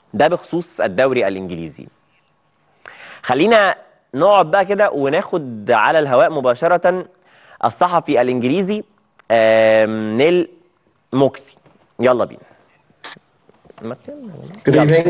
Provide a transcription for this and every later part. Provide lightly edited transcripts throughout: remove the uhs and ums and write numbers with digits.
ده بخصوص الدوري الإنجليزي. خلينا نقعد بقى كده وناخد على الهواء مباشرة الصحفي الإنجليزي نيل موكسي. يلا بينا. Good evening.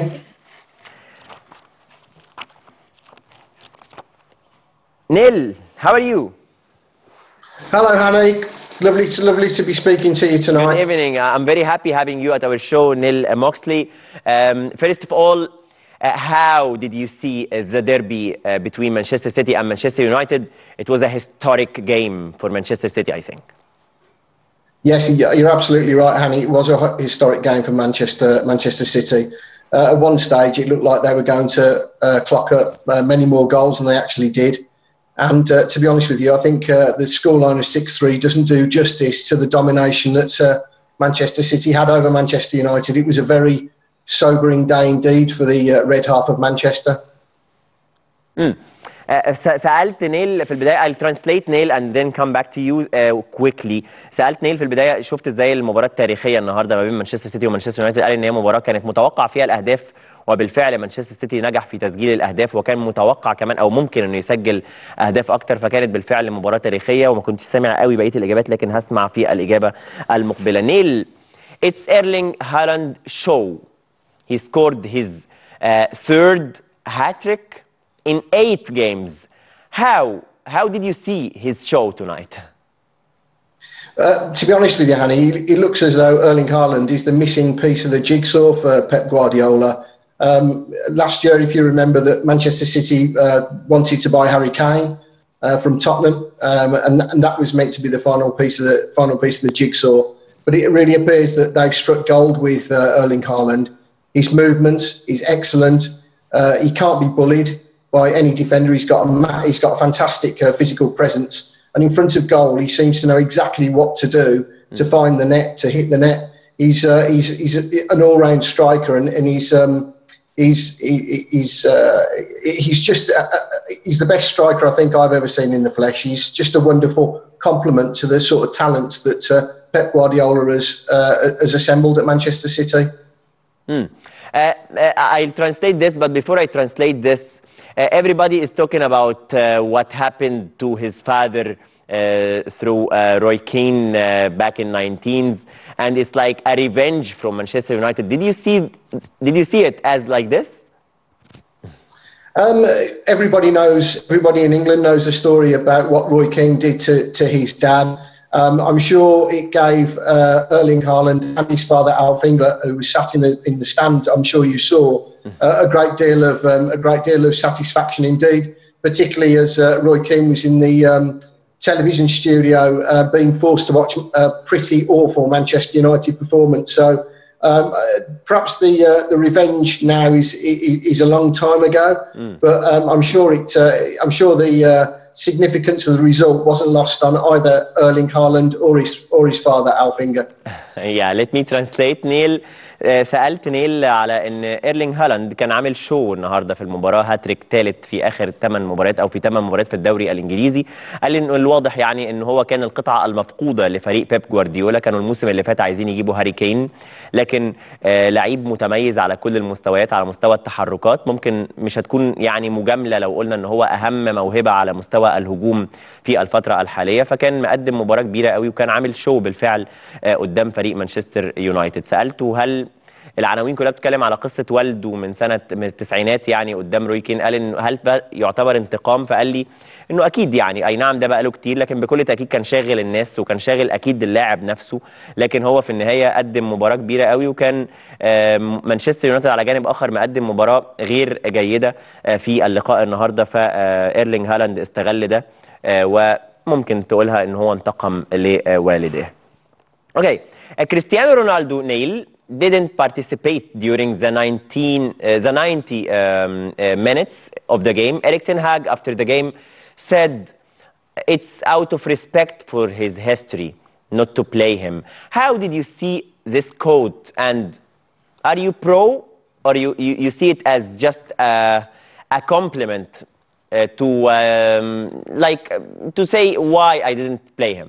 Neil, how are you? Hello, Hanny. Lovely to be speaking to you tonight. Good evening. I'm very happy having you at our show, Neil Moxley. First of all, how did you see the derby between Manchester City and Manchester United? It was a historic game for Manchester City, I think. Yes, you're absolutely right, Hanny. It was a historic game for Manchester City. At one stage, it looked like they were going to clock up many more goals than they actually did. And to be honest with you, I think the scoreline of 6-3 doesn't do justice to the domination that Manchester City had over Manchester United. It was a very sobering day indeed for the red half of Manchester. سألت نيل في البداية. I'll translate Neil and then come back to you quickly. سألت نيل في البداية شفت ازاي المباراة التاريخية النهاردة ما بين مانشستر سيتي ومانشستر يونايتد. قال ان هي مباراة كانت متوقع فيها الأهداف، وبالفعل مانشستر سيتي نجح في تسجيل الأهداف، وكان متوقع كمان أو ممكن إنه يسجل أهداف أكتر، فكانت بالفعل مباراة تاريخية. وما كنتش سامع قوي بقية الإجابات لكن هسمع في الإجابة المقبلة. نيل, it's Erling Haaland show. He scored his third hat-trick in 8 games. How did you see his show tonight? To be honest with you, Hanny, it looks as though Erling Haaland is the missing piece of the jigsaw for Pep Guardiola. Last year, if you remember, that Manchester City wanted to buy Harry Kane from Tottenham, and that was meant to be the final piece of the jigsaw. But it really appears that they've struck gold with Erling Haaland. His movement is excellent. He can't be bullied by any defender. He's got a fantastic physical presence, and in front of goal, he seems to know exactly what to do to find the net, to hit the net. He's an all-round striker, and he's the best striker I think I've ever seen in the flesh. He's just a wonderful complement to the sort of talent that Pep Guardiola has assembled at Manchester City. I'll translate this, but before I translate this, everybody is talking about what happened to his father through Roy Keane back in 19s, and it's like a revenge from Manchester United. Did you see it as like this? Everybody in England knows the story about what Roy Keane did to his dad. I'm sure it gave Erling Haaland and his father Alf-Inge, who was sat in the stand, I'm sure you saw, a great deal of satisfaction indeed, particularly as Roy Keane was in the television studio being forced to watch a pretty awful Manchester United performance. So perhaps the revenge now is a long time ago, but I'm sure the significance of the result wasn't lost on either Erling Haaland or his father Alf-Inge. Yeah, let me translate, Neil. سألت نيل على ان ايرلينج هالاند كان عامل شو النهارده في المباراه، هاتريك ثالث في اخر 8 مباريات او في 8 مباريات في الدوري الانجليزي. قال لي انه الواضح يعني ان هو كان القطعه المفقوده لفريق بيب جوارديولا. كانوا الموسم اللي فات عايزين يجيبوا هاري كين، لكن لعيب متميز على كل المستويات، على مستوى التحركات. ممكن مش هتكون يعني مجامله لو قلنا ان هو اهم موهبه على مستوى الهجوم في الفتره الحاليه، فكان مقدم مباراه كبيره قوي وكان عامل شو بالفعل قدام فريق مانشستر يونايتد. سالته هل العناوين كلها بتتكلم على قصه والده من التسعينات يعني قدام روي كين، قال انه هل ده يعتبر انتقام؟ فقال لي انه اكيد يعني اي نعم ده بقى له كتير، لكن بكل تاكيد كان شاغل الناس وكان شاغل اكيد اللاعب نفسه، لكن هو في النهايه قدم مباراه كبيره قوي. وكان مانشستر يونايتد على جانب اخر مقدم مباراه غير جيده في اللقاء النهارده، فايرلينج هالاند استغل ده وممكن تقولها ان هو انتقم لوالده. اوكي، كريستيانو رونالدو نيل didn't participate during the 90 minutes of the game. Erik ten Hag after the game said it's out of respect for his history not to play him. How did you see this quote, and are you pro or you see it as just a compliment to say why I didn't play him?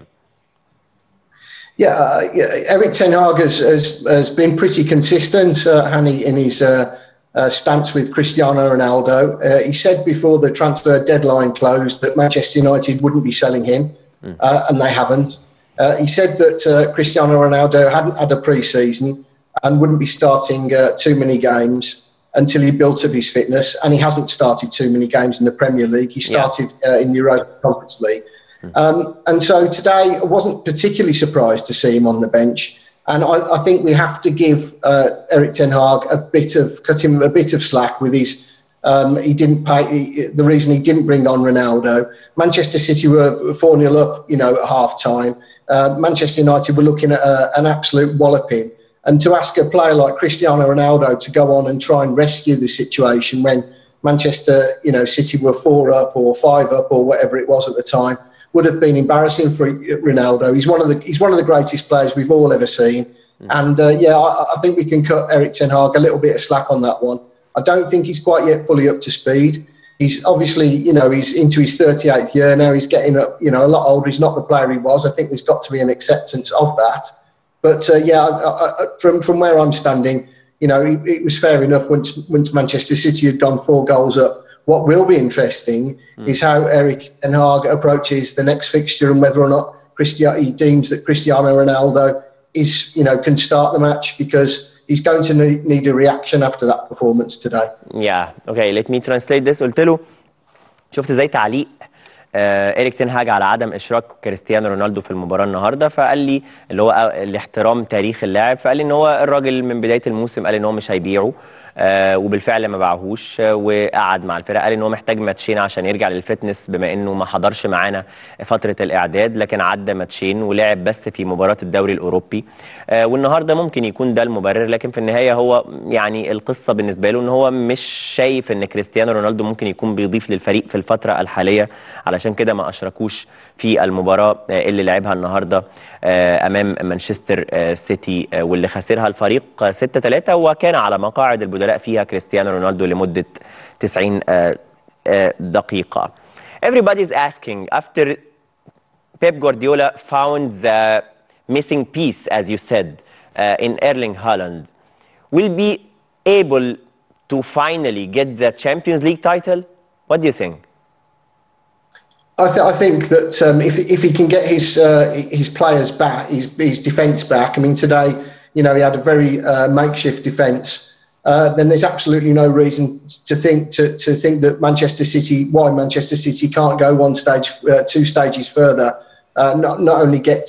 Yeah, Erik ten Hag has been pretty consistent, Hanny, in his stance with Cristiano Ronaldo. He said before the transfer deadline closed that Manchester United wouldn't be selling him, and they haven't. He said that Cristiano Ronaldo hadn't had a pre-season and wouldn't be starting too many games until he built up his fitness, and he hasn't started too many games in the Premier League. He started in the Europa Conference League. And so today I wasn't particularly surprised to see him on the bench. And I think we have to give Erik ten Hag cut him a bit of slack with his. The reason he didn't bring on Ronaldo. Manchester City were 4-0 up, at half time. Manchester United were looking at an absolute walloping. And to ask a player like Cristiano Ronaldo to go on and try and rescue the situation when Manchester, City were 4 up or 5 up or whatever it was at the time, would have been embarrassing for Ronaldo. He's one of the greatest players we've all ever seen. And I think we can cut Erik ten Hag a little bit of slack on that one. I don't think he's quite yet fully up to speed. He's obviously, he's into his 38th year now. He's getting up, a lot older. He's not the player he was. I think there's got to be an acceptance of that. But from where I'm standing, it was fair enough once Manchester City had gone 4 goals up. What will be interesting is how Erik ten Hag approaches the next fixture and whether or not he deems that Cristiano Ronaldo can start the match, because he's going to need a reaction after that performance today. Yeah, okay, let me translate this. قلت له شفت زي تعليق إيريك تين هاج على عدم إشراك كريستيانو رونالدو في المباراة النهاردة، فقال لي اللي هو الاحترام تاريخ اللاعب، فقال لي إن هو الراجل من بداية الموسم قال إن هو مش هيبيعه، وبالفعل ما باعهوش وقعد مع الفرقه. قال ان هو محتاج ماتشين عشان يرجع للفتنس بما انه ما حضرش معانا فتره الاعداد، لكن عدى ماتشين ولعب بس في مباراه الدوري الاوروبي، والنهارده ممكن يكون ده المبرر، لكن في النهايه هو يعني القصه بالنسبه له ان هو مش شايف ان كريستيانو رونالدو ممكن يكون بيضيف للفريق في الفتره الحاليه، علشان كده ما اشركوش في المباراه اللي لعبها النهارده امام مانشستر سيتي واللي خسرها الفريق 6-3، وكان على مقاعد البدلاء فيها كريستيانو رونالدو لمده 90 دقيقه. Everybody is asking, after Pep Guardiola found the missing piece, as you said, in Erling Haaland, will be able to finally get the Champions League title? What do you think? I think that if he can get his players back, his defence back. I mean, today, he had a very makeshift defence. Then there's absolutely no reason to think that Manchester City can't go 2 stages further. Not only get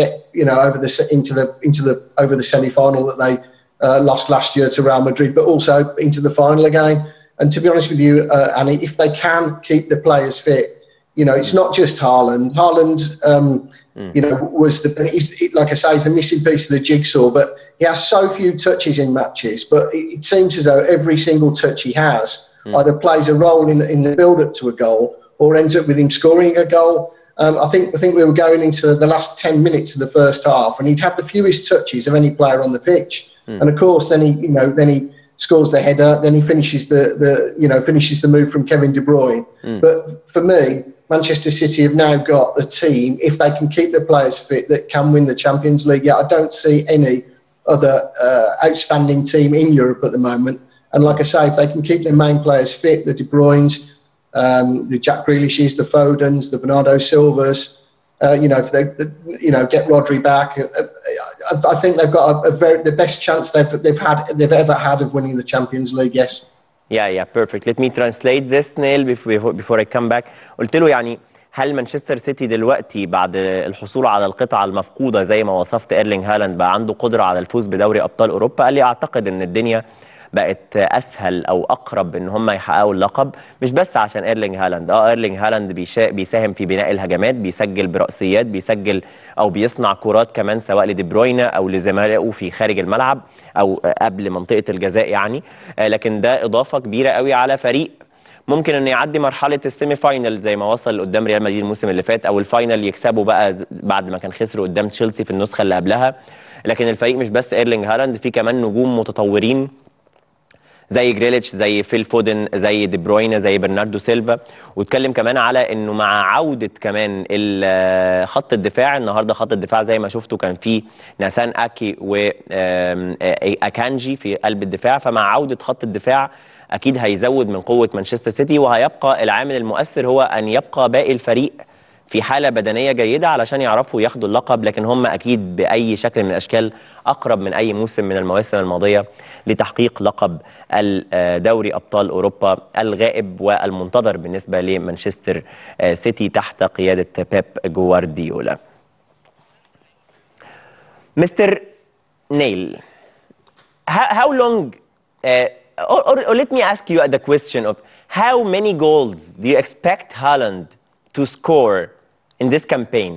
over the semi-final that they lost last year to Real Madrid, but also into the final again. And to be honest with you, Annie, if they can keep the players fit. It's not just Haaland. Haaland, was like I say, he's the missing piece of the jigsaw. But he has so few touches in matches. But it seems as though every single touch he has either plays a role in the build-up to a goal or ends up with him scoring a goal. I think we were going into the last 10 minutes of the first half, and he'd had the fewest touches of any player on the pitch. And of course, then he scores the header. Then he finishes the move from Kevin De Bruyne. But for me, Manchester City have now got the team, if they can keep the players fit, that can win the Champions League. I don't see any other outstanding team in Europe at the moment. And like I say, if they can keep their main players fit, the De Bruynes, the Jack Grealishes, the Fodens, the Bernardo Silvas, if they, get Rodri back, I think they've got the best chance they've ever had of winning the Champions League. Yes. Yeah, perfect. Let me translate this, Neil, before I come back. قلت له يعني هل مانشستر سيتي دلوقتي بعد الحصول على القطعة المفقودة زي ما وصفت إيرلينغ هالاند بقى عنده قدرة على الفوز بدوري أبطال أوروبا؟ قال لي أعتقد إن الدنيا بقت أسهل أو أقرب إن هم يحققوا اللقب، مش بس عشان إيرلينغ هالاند. إيرلينغ هالاند بيساهم في بناء الهجمات، بيسجل برأسيات، بيسجل أو بيصنع كرات كمان سواء لدي بروينا أو لزملائه في خارج الملعب أو قبل منطقة الجزاء يعني. لكن ده إضافة كبيرة قوي على فريق ممكن انه يعدي مرحله السيمي فاينل زي ما وصل قدام ريال مدريد الموسم اللي فات، او الفاينل يكسبه بقى بعد ما كان خسر قدام تشيلسي في النسخه اللي قبلها. لكن الفريق مش بس ايرلينغ هالاند، في كمان نجوم متطورين زي جريليتش، زي فيل فودن، زي دي بروين، زي برناردو سيلفا. واتكلم كمان على انه مع عوده كمان خط الدفاع، النهارده خط الدفاع زي ما شفتوا كان فيه ناثان اكي واكانجي في قلب الدفاع، فمع عوده خط الدفاع اكيد هيزود من قوه مانشستر سيتي، وهيبقى العامل المؤثر هو ان يبقى باقي الفريق في حالة بدنية جيدة علشان يعرفوا ياخدوا اللقب. لكن هم أكيد بأي شكل من الأشكال أقرب من أي موسم من المواسم الماضية لتحقيق لقب الدوري أبطال أوروبا الغائب والمنتظر بالنسبة لمانشستر سيتي تحت قيادة بيب جوارديولا. مستر نيل, how long or let me ask you the question of how many goals do you expect Haaland to score in this campaign?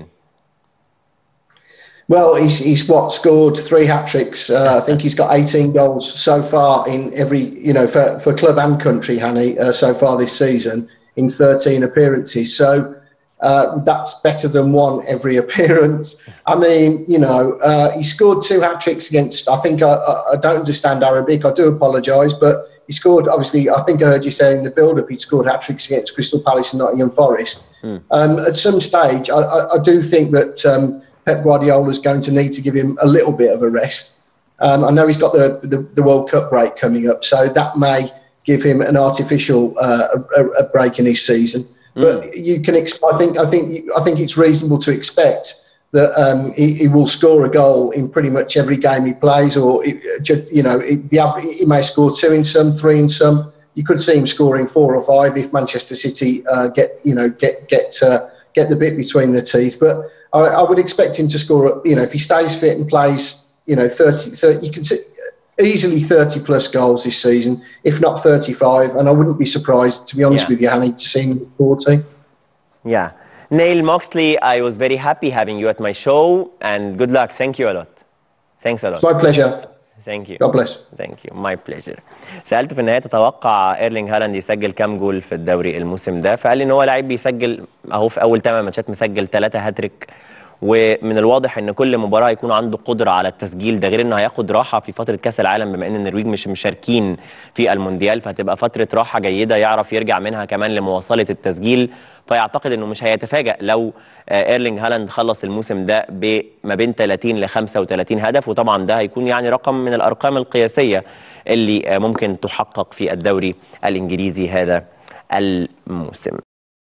Well, he's scored 3 hat-tricks. I think he's got 18 goals so far in every, for club and country, Hanny, so far this season in 13 appearances. So that's better than 1 every appearance. I mean, he scored 2 hat-tricks against, I think, I don't understand Arabic, I do apologise, but he scored, obviously, I think I heard you say in the build-up he'd scored hat-tricks against Crystal Palace and Nottingham Forest. At some stage, I do think that Pep Guardiola is going to need to give him a little bit of a rest. I know he's got the World Cup break coming up, so that may give him an artificial a break in his season. But you can, I think it's reasonable to expect that he will score a goal in pretty much every game he plays, or he may score 2 in some, 3 in some. You could see him scoring 4 or 5 if Manchester City get the bit between the teeth. But I would expect him to score. If he stays fit and plays, 30 you can see easily 30 plus goals this season, if not 35. And I wouldn't be surprised, to be honest with you, Hanny, to see him at 40. Yeah. Neil Moxley, I was very happy having you at my show, and good luck. Thank you a lot. Thanks a lot. It's my pleasure. Thank you. God bless. Thank you. My pleasure. سألته في النهاية تتوقع ايرلينج هالاند يسجل كام جول في الدوري الموسم ده، فقال لي ان هو لعيب بيسجل اهو في اول 8 ماتشات مسجل 3 هاتريك، ومن الواضح ان كل مباراه هيكون عنده قدره على التسجيل، ده غير انه هياخد راحه في فتره كاس العالم بما ان النرويج مش مشاركين في المونديال، فهتبقى فتره راحه جيده يعرف يرجع منها كمان لمواصله التسجيل. فيعتقد انه مش هيتفاجئ لو ايرلينج هالاند خلص الموسم ده بما بين 30 ل 35 هدف، وطبعا ده هيكون يعني رقم من الارقام القياسيه اللي ممكن تحقق في الدوري الانجليزي هذا الموسم.